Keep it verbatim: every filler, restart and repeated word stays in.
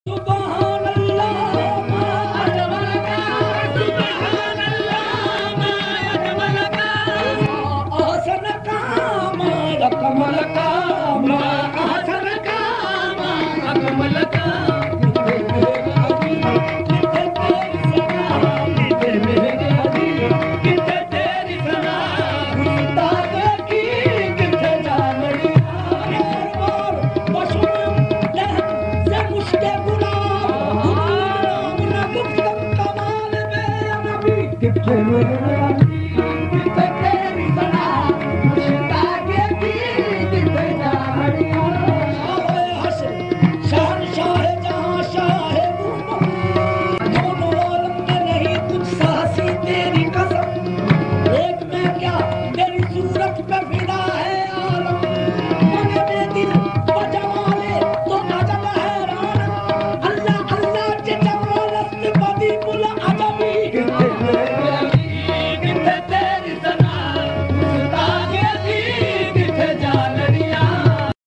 सुभान अल्लाह मा अजमल का सुभान अल्लाह मा अजमल का अहसन का मा अकमल का मा अहसन का मा अकमल का Give